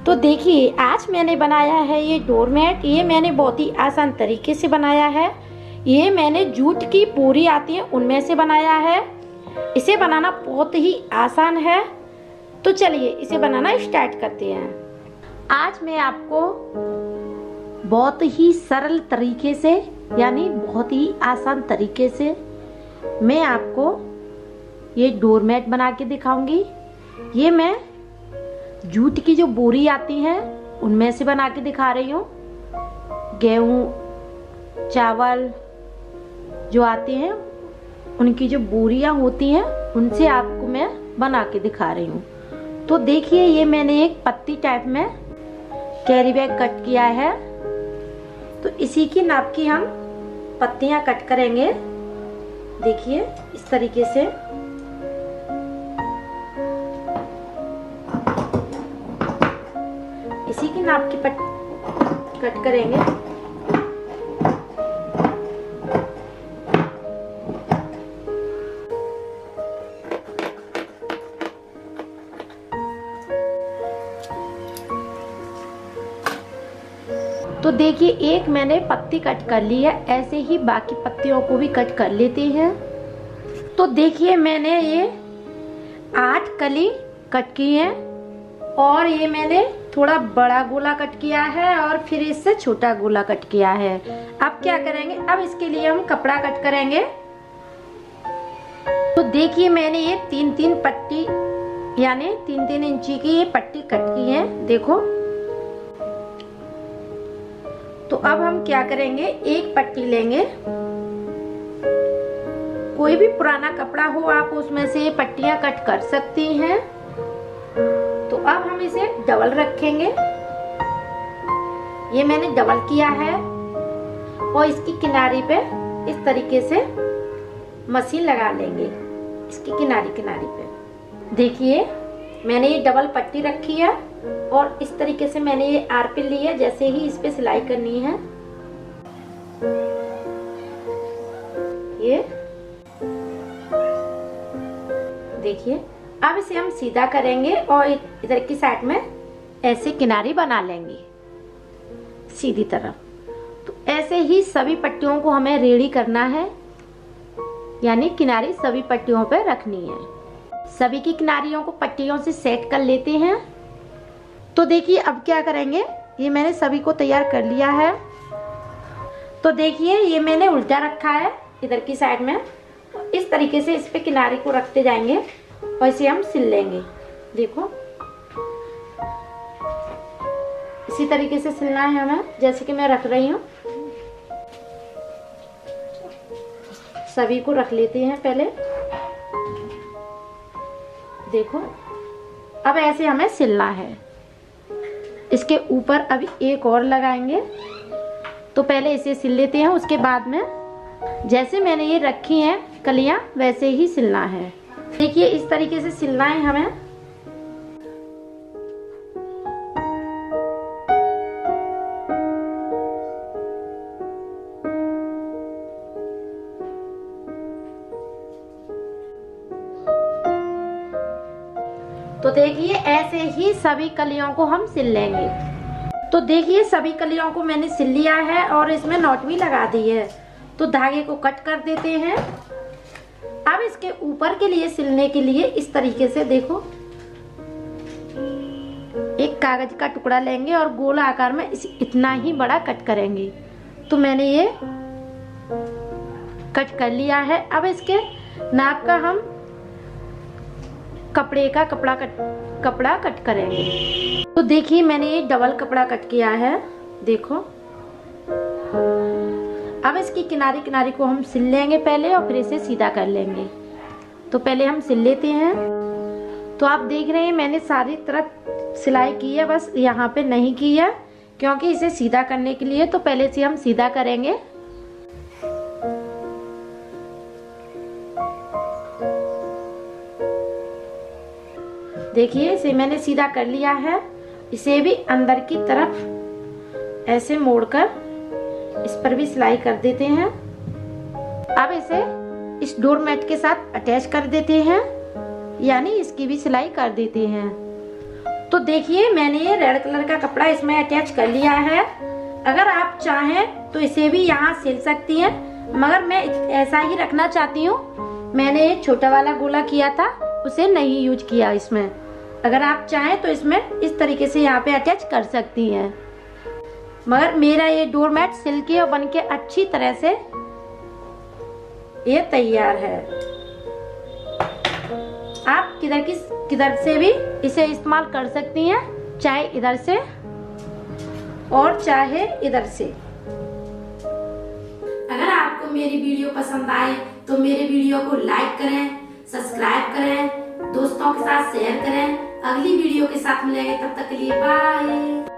तो देखिए आज मैंने बनाया है ये डोरमेट। ये मैंने बहुत ही आसान तरीके से बनाया है। ये मैंने जूट की बोरी आती है उनमें से बनाया है। इसे बनाना बहुत ही आसान है। तो चलिए इसे बनाना स्टार्ट करते हैं। आज मैं आपको बहुत ही सरल तरीके से यानी बहुत ही आसान तरीके से मैं आपको ये डोरमेट बना के दिखाऊंगी। ये मैं जूट की जो बोरी आती है उनमें से बना के दिखा रही हूँ। गेहूँ चावल जो आते हैं उनकी जो बोरियां होती हैं उनसे आपको मैं बना के दिखा रही हूँ। तो देखिए ये मैंने एक पत्ती टाइप में कैरी बैग कट किया है। तो इसी की नाप की हम पत्तियां कट करेंगे। देखिए इस तरीके से इसी की नाप की कट करेंगे। तो देखिए एक मैंने पत्ती कट कर ली है। ऐसे ही बाकी पत्तियों को भी कट कर लेते हैं। तो देखिए मैंने ये 8 कली कट की है और ये मैंने थोड़ा बड़ा गोला कट किया है और फिर इससे छोटा गोला कट किया है। अब क्या करेंगे, अब इसके लिए हम कपड़ा कट करेंगे। तो देखिए मैंने ये 3-3 पट्टी यानी 3-3 इंची की ये पट्टी कट की है। देखो तो अब हम क्या करेंगे, एक पट्टी लेंगे। कोई भी पुराना कपड़ा हो आप उसमें से ये पट्टियां कट कर सकती हैं। तो अब हम इसे डबल रखेंगे। ये मैंने डबल किया है और इसकी किनारी पे इस तरीके से मशीन लगा लेंगे। इसकी किनारी पे देखिए मैंने ये डबल पट्टी रखी है और इस तरीके से मैंने ये आरपिन ली है। जैसे ही इस पे सिलाई करनी है ये देखिए। अब इसे हम सीधा करेंगे और इधर की साइड में ऐसे किनारी बना लेंगे सीधी तरफ। तो ऐसे ही सभी पट्टियों को हमें रेडी करना है यानी किनारी सभी पट्टियों पे रखनी है। सभी की किनारियों को पट्टियों से सेट कर लेते हैं। तो देखिए अब क्या करेंगे, ये मैंने सभी को तैयार कर लिया है। तो देखिए ये मैंने उल्टा रखा है इधर की साइड में। इस तरीके से इस पे किनारे को रखते जाएंगे और इसे हम सिल लेंगे। देखो इसी तरीके से सिलना है हमें, जैसे कि मैं रख रही हूँ। सभी को रख लेते हैं पहले। देखो अब ऐसे हमें सिलना है। इसके ऊपर अभी एक और लगाएंगे। तो पहले इसे सिल लेते हैं, उसके बाद में जैसे मैंने ये रखी हैं कलियां वैसे ही सिलना है। देखिए इस तरीके से सिलना है हमें। तो देखिए ऐसे ही सभी कलियों को हम सिल लेंगे। तो देखिए सभी कलियों को मैंने सिल लिया है और इसमें नॉट भी लगा दी है। तो धागे को कट कर देते हैं। अब इसके ऊपर के लिए सिलने के लिए इस तरीके से देखो एक कागज का टुकड़ा लेंगे और गोल आकार में इतना ही बड़ा कट करेंगे। तो मैंने ये कट कर लिया है। अब इसके नाप का हम कपड़े का कपड़ा कट करेंगे। तो देखिए मैंने ये डबल कपड़ा कट किया है। देखो अब इसकी किनारी को हम सिल लेंगे पहले और फिर इसे सीधा कर लेंगे। तो पहले हम सिल लेते हैं। तो आप देख रहे हैं मैंने सारी तरफ सिलाई की है, बस यहाँ पे नहीं की है क्योंकि इसे सीधा करने के लिए तो पहले से हम सीधा करेंगे। देखिए इसे मैंने सीधा कर लिया है। इसे भी अंदर की तरफ ऐसे मोड़कर इस पर भी सिलाई कर देते हैं। अब इसे इस डोरमेट के साथ अटैच कर देते हैं यानी इसकी भी सिलाई कर देते हैं। तो देखिए मैंने ये रेड कलर का कपड़ा इसमें अटैच कर लिया है। अगर आप चाहें तो इसे भी यहाँ सिल सकती हैं, मगर मैं ऐसा ही रखना चाहती हूँ। मैंने ये छोटा वाला गोला किया था, उसे नहीं यूज किया इसमें। अगर आप चाहें तो इसमें इस तरीके से यहाँ पे अटैच कर सकती हैं। मगर मेरा ये डोरमैट सिल के और बन के अच्छी तरह से ये तैयार है। आप किधर से भी इसे इस्तेमाल कर सकती हैं, चाहे इधर से और चाहे इधर से। अगर आपको मेरी वीडियो पसंद आए तो मेरे वीडियो को लाइक करें, सब्सक्राइब करें, दोस्तों के साथ शेयर करें। अगली वीडियो के साथ मिलेंगे, तब तक के लिए बाय।